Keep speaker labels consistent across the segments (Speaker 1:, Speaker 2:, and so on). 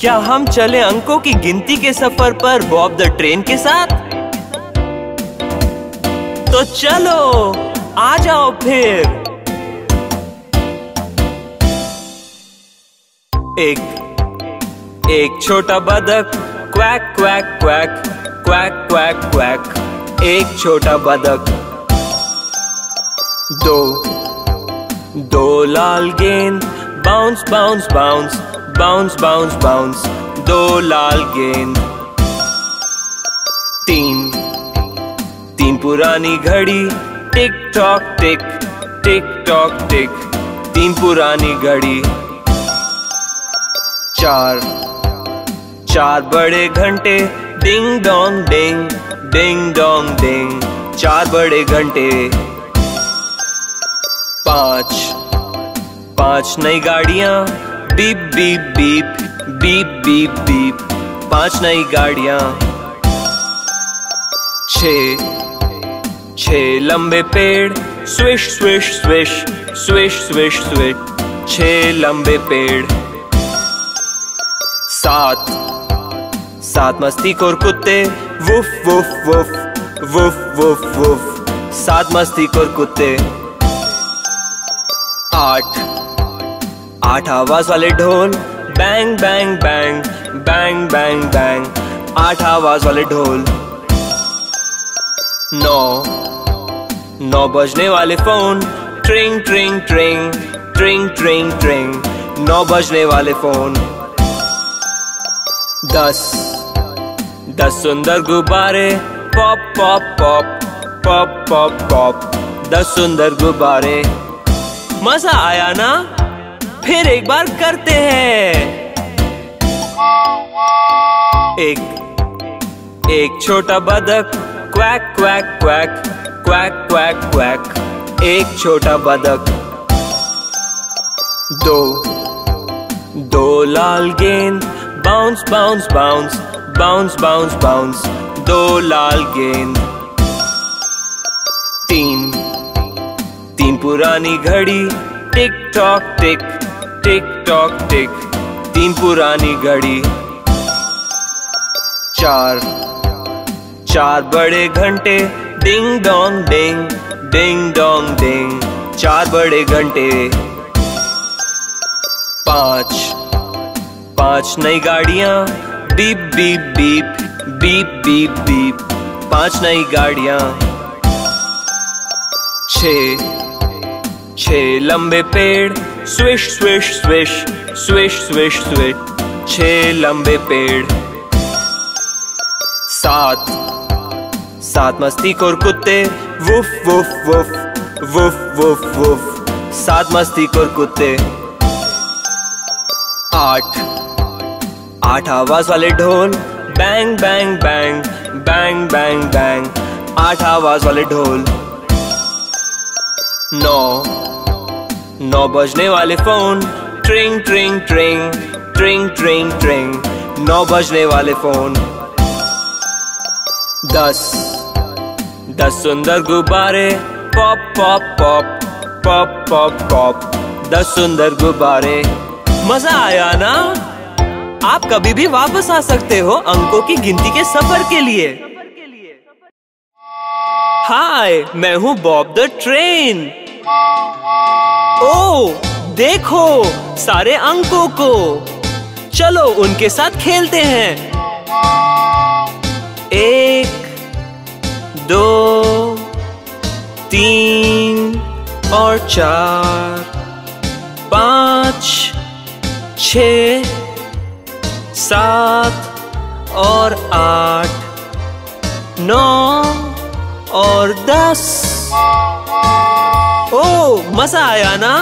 Speaker 1: क्या हम चले अंकों की गिनती के सफर पर बॉब द ट्रेन के साथ? तो चलो आ जाओ फिर। एक छोटा बतख quack quack quack quack quack quack. एक छोटा बतख। दो लाल गेंद bounce bounce bounce bounce bounce bounce. दो लाल गेंद। तीन पुरानी घड़ी tick tock tick tick tock tick. तीन पुरानी घड़ी। चार बड़े घंटे ding dong ding ding dong ding. चार बड़े घंटे। पांच नई गाड़ियां beep beep beep beep beep beep. पांच नई गाड़ियां। छह लंबे पेड़ swish swish swish swish swish swish. छह लंबे पेड़। सात मस्तीखोर कुत्ते woof woof woof woof woof woof. सात मस्तीखोर कुत्ते। आठ आवाज वाले ढोल bang bang bang bang bang bang. आठ आवाज वाले ढोल। नौ बजने वाले फोन ट्रिंग ट्रिंग ट्रिंग ट्रिंग ट्रिंग ट्रिंग। नौ बजने वाले फोन। 10 सुंदर गुब्बारे pop pop pop pop pop pop. 10 सुंदर गुब्बारे। मजा आया ना? फिर एक बार करते हैं। एक छोटा बतख quack quack quack quack quack quack. एक छोटा बतख। दो लाल गेंद bounce bounce bounce bounce bounce bounce. दो लाल गेंद। तीन पुरानी घड़ी tick tock tick tick tock tick. तीन पुरानी घड़ी। चार बड़े घंटे ding dong ding ding dong ding. चार बड़े घंटे। पांच नई गाड़ियां beep beep beep beep beep beep. पांच नई गाड़ियां। छह लंबे पेड़ swish swish swish swish swish swish. छह लंबे पेड़। सात मस्तीखोर कुत्ते woof woof woof woof woof woof. सात मस्तीखोर कुत्ते। आठ आवाज वाले ढोल bang bang bang bang bang bang. आठ आवाज वाले ढोल। नौ बजने वाले फोन ट्रिंग ट्रिंग ट्रिंग ट्रिंग ट्रिंग ट्रिंग। नौ बजने वाले फोन। 10 सुंदर गुब्बारे pop pop pop pop pop pop. 10 सुंदर गुब्बारे। मजा आया ना? आप कभी भी वापस आ सकते हो अंकों की गिनती के सफर के लिए। हाय, मैं हूँ बॉब द ट्रेन। ओह, देखो सारे अंकों को। चलो उनके साथ खेलते हैं। 1 2 3 और 4 5 6 7 और 8 9 और 10। ओह, मजा आया ना?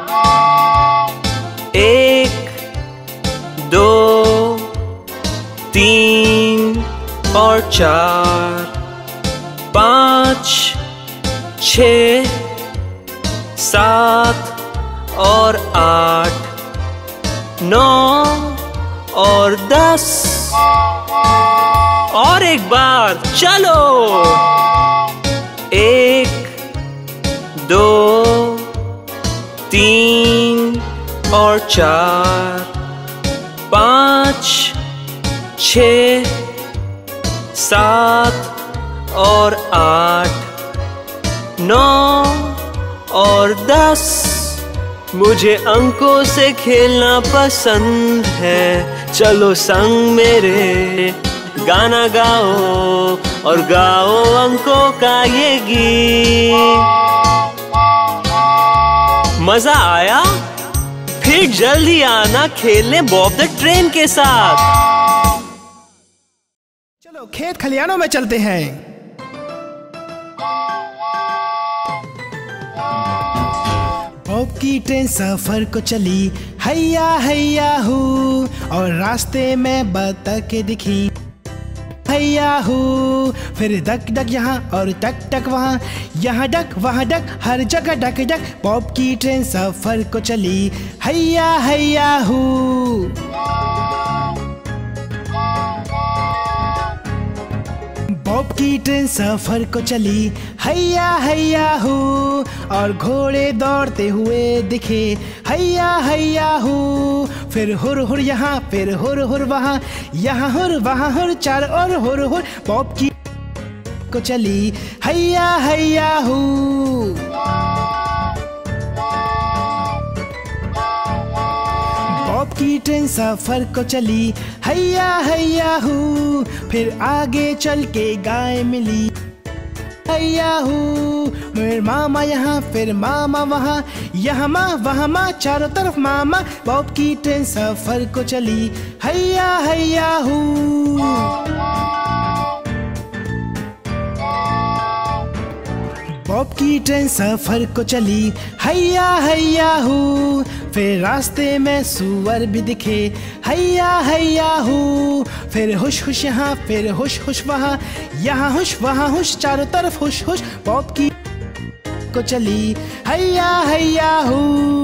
Speaker 1: 1 2 3 और 4 5 6 7 और 8 9 और 10। और एक बार चलो। 1 2 3 और 4 5 5 6 7 और 8 9 और 10। मुझे अंकों से खेलना पसंद है, चलो संग मेरे गाना गाओ और गाओ अंकों का ये गीत। मजा आया? फिर जल्दी आना खेलने बॉब द ट्रेन के साथ।
Speaker 2: चलो खेत खलियानों में चलते हैं। बॉब की ट्रेन सफर को चली हैया हैया हू, और रास्ते में बतखें दिखी हैया हू। फिर डक डक यहाँ और टक टक वहाँ, यहाँ डक वहाँ डक, हर जगह डक डक। बॉब की ट्रेन सफर को चली हैया हैया हू। बॉब की ट्रेन सफर को चली हैया हैया हू, और घोड़े दौड़ते हुए दिखे हैया हैया हू। फिर हुर हुर यहाँ, फिर हुर हुर वहाँ, यहाँ हुर वहाँ हुर, चार और हुर हुर। बॉब की को चली हैया हैया हू। बॉब की ट्रेन सफर को चली हैया हैया हू। फिर आगे चल के गाय मिली हैया हू। मेरे मामा यहाँ, फिर मामा वहाँ, यहाँ माँ वहाँ माँ, चारों तरफ मामा। बॉब की ट्रेन सफर को चली हैया हैया हू। बॉब की ट्रेन सफर को चली हैया हैया हू। फिर रास्ते में सूअर भी दिखे हैया हैया हू। फिर हुश हुश यहाँ, फिर हुश हुश वहाँ, यहाँ हुश वहाँ हुश, चारों तरफ हुश हुश। बॉब की को चली हैया हैया हू।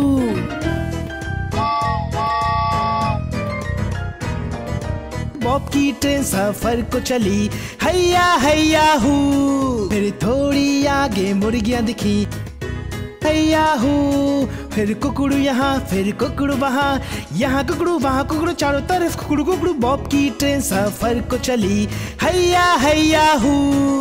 Speaker 2: बॉब की ट्रेन सफर को चली हैया हैया हू। फिर थोड़ी आगे मुर्गियाँ दिखी हैया हू। फिर कुकड़ू यहाँ, फिर कुकड़ू वहाँ, यहाँ कुकड़ू वहाँ कुकड़ू, चारों तरफ कुकड़ू कुकड़ू। बॉब की ट्रेन सफर को चली हैया हैया हू।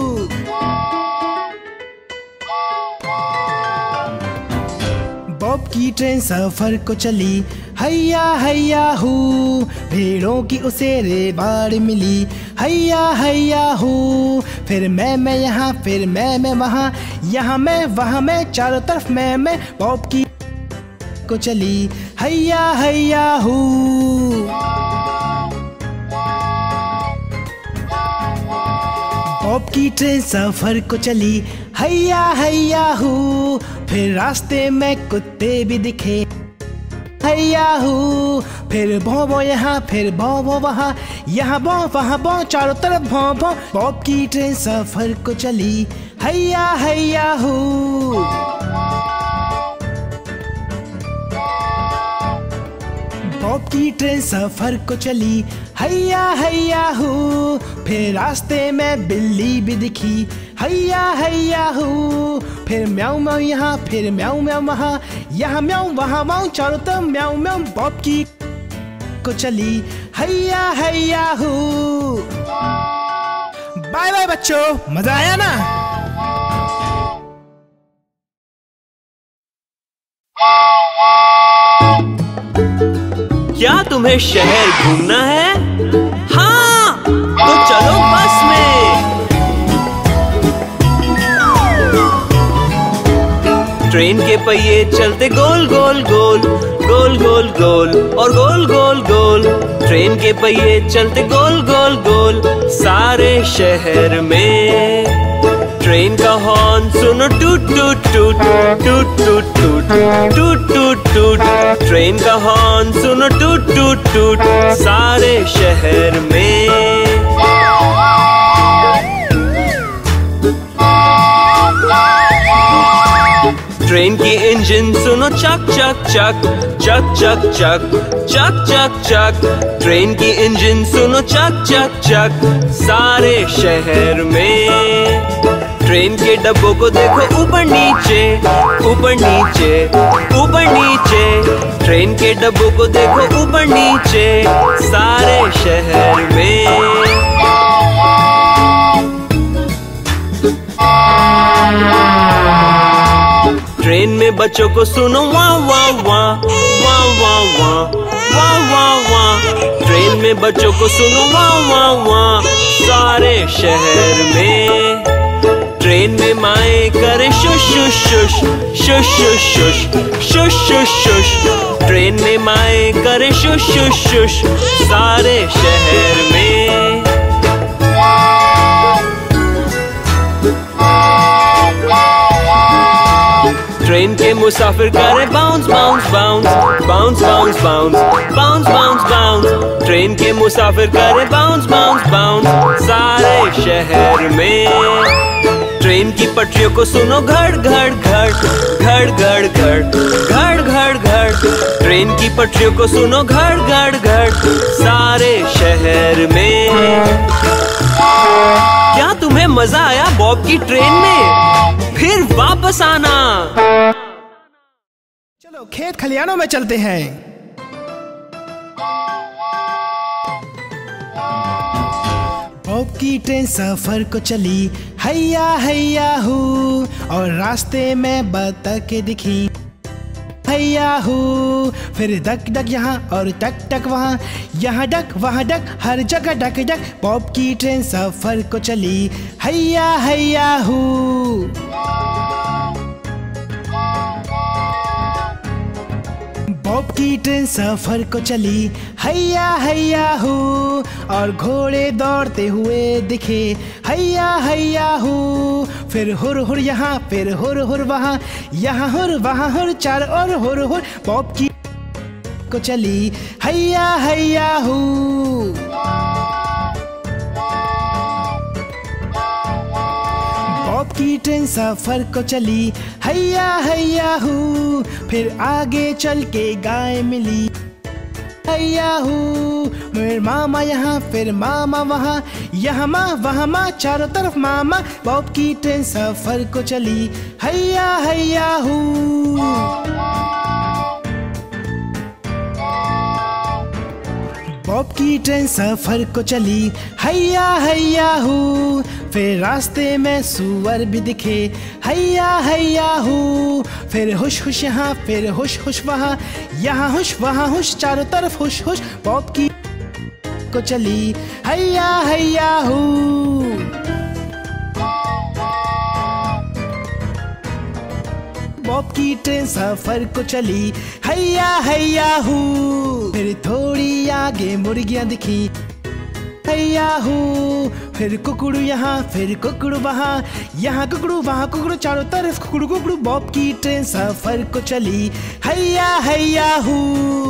Speaker 2: बॉब की ट्रेन सफर को चली हैया हैया हू। भेड़ों की उसे रेबाड़ मिली हैया हैया हू। फिर मैं यहाँ, फिर मैं वहाँ, यहाँ मैं वहाँ मैं, चारों तरफ मैं। बॉब की को चली हैया हैया हू। बॉब की ट्रेन सफर को चली हैया हैया हू। फिर रास्ते में कुत्ते भी दिखे हैया हू। फिर भौं भौं यहाँ, फिर भौं भौं वहाँ, यहाँ भौं वहाँ भौं, चारों तरफ भौं भौं। बॉब की ट्रेन सफर को चली हैया हैया हू। बॉब की ट्रेन सफर को चली हैया हैया हू। फिर रास्ते में बिल्ली भी दिखी हैया हैया हू। फिर म्याऊ म्याऊ यहाँ, फिर म्याऊ म्याऊ वहाँ, यहाँ म्याऊ वहाँ म्याऊ, चारों तरफ म्याऊ म्याऊ। बॉब की को चली हैया हैया हू। बाय बाय बच्चों, मजा आया ना?
Speaker 1: क्या तुम्हें शहर घूमना है? हाँ, तो चलो बस में। ट्रेन के पहिए चलते गोल गोल गोल, गोल गोल गोल और गोल गोल गोल। ट्रेन के पहिए चलते गोल गोल गोल सारे शहर में। ट्रेन का हॉर्न सुनो टूट टूट टूट, टूट टूट टूट, टूट टूट टूट। ट्रेन का हॉर्न सुनो टूट टूट टूट सारे शहर में। ट्रेन की इंजन सुनो चक चक चक, चक चक चक, चक चक चक। ट्रेन की इंजन सुनो चक चक चक सारे शहर में। ट्रेन के डब्बों को देखो ऊपर नीचे, ऊपर नीचे, ऊपर नीचे। ट्रेन के डब्बों को देखो ऊपर नीचे सारे शहर में। ट्रेन में बच्चों को सुनो वाह वाह वाह वाह वाह वाह वाह वाह वाह। ट्रेन में बच्चों को सुनो वाह वाह वाह सारे शहर में। ट्रेन में माए करे shush shush shush shush shush shush shush shush. Train में माए करे शुश शुश शुश सारे शहर में। ट्रेन के मुसाफिर करे bounce bounce bounce bounce bounce bounce bounce bounce bounce. Train के मुसाफिर करे बाउंस बाउंस बाउंस सारे शहर में। ट्रेन की पटरियों को सुनो घड़ घड़ घड़ घड़ घड़ घड़ घड़ घड़ घड़। ट्रेन की पटरियों को सुनो घड़ घड़ घड़ सारे शहर में। क्या तुम्हें मजा आया बॉब की ट्रेन में? फिर वापस आना।
Speaker 2: चलो खेत खलियानों में चलते हैं। बॉब की ट्रेन सफर को चली हैया हैया हू, और रास्ते में बतखें दिखी हैया हू। फिर डक डक यहाँ और टक टक वहाँ, यहाँ डक वहाँ डक, हर जगह डक डक। बॉब की ट्रेन सफर को चली हैया हैया हू। बॉब की ट्रेन सफर को चली हैया हैया हू, और घोड़े दौड़ते हुए दिखे हैया हैया हू। फिर हुर हुर यहाँ फिर हुर हुर वहाँ, यहाँ हुर वहाँ हुर, चारों ओर हुर हुर। बॉब की को चली हैया हैया हू। बॉब की ट्रेन सफर को चली हैया हैया हू। फिर आगे चल के गाय मिली हैया हू। मेरे मामा यहाँ फिर मामा वहाँ, यहाँ माँ वहाँ माँ, चारों तरफ मामा। बॉब की ट्रेन सफर को चली हैया हैया हू। बॉब की ट्रेन सफर को चली हैया हैया हू। फिर रास्ते में सुअर भी दिखे हैया हैया हू। फिर हुश हुश यहाँ फिर हुश हुश वहाँ, यहाँ हुश वहाँ हुश, चारों तरफ हुश हुश। बॉब की को चली हैया हैया हू। बॉब की ट्रेन सफर को चली हैया हैया हू। फिर थोड़ी आगे मुर्गियाँ दिखी हैया हू। फिर कुकड़ू यहाँ फिर कुकड़ू वहाँ, यहाँ कुकड़ू वहाँ कुकड़ू, चारों तरफ कुकड़ू कुकड़ू। बॉब की ट्रेन सफर को चली हैया हैया हू।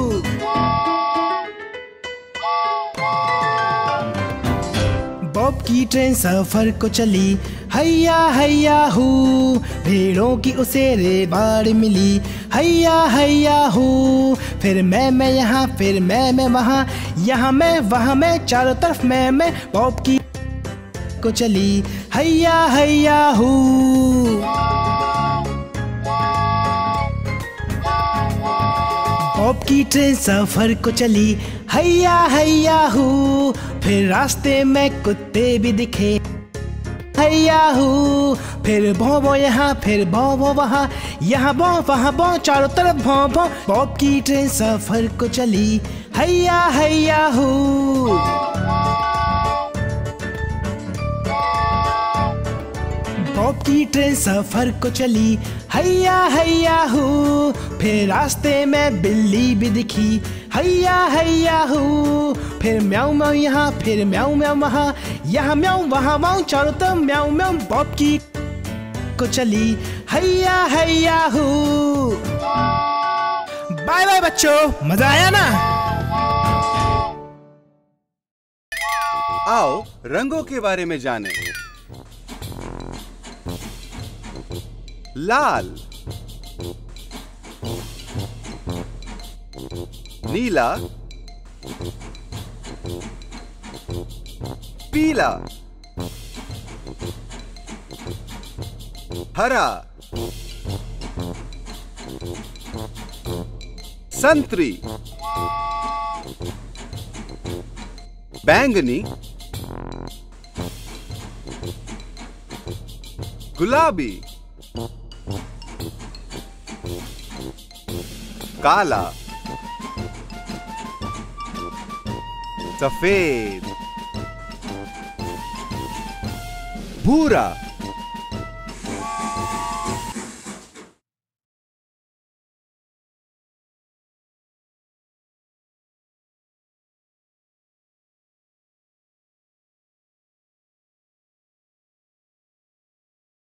Speaker 2: बॉब की ट्रेन सफर को चली हैया हैया हू। भेड़ों की उसे रेबाड़ मिली हैया हैया हू। फिर मैं यहाँ फिर मैं वहाँ, यहाँ मैं वहाँ मैं, चारों तरफ मैं। बॉब की को चली हैया हैया हू। बॉब की ट्रेन सफर को चली हैया हैया हू। फिर रास्ते में कुत्ते भी दिखे हैया हू। फिर भौं भौं यहाँ फिर भौं भौं वहाँ, यहाँ भौं वहाँ भौं, चारों तरफ भौं भौं। बॉब की ट्रेन सफर को चली हैया हैया हू। बॉब की ट्रेन सफर को चली हैया हैया हू। फिर रास्ते में बिल्ली भी दिखी हैया हैया हू। फिर म्याऊ म्याऊ यहाँ फिर म्याऊ म्याऊ वहाँ, यहाँ म्याऊ वहाँ म्याऊ, चारों तरफ म्याऊ म्याऊ। बॉब की को चली हैया हैया हू। बाय बाय बच्चों, मजा आया ना?
Speaker 3: आओ रंगों के बारे में जानें। लाल, नीला, पीला, हरा, संतरी, बैंगनी, गुलाबी, काला, सफेद, भूरा,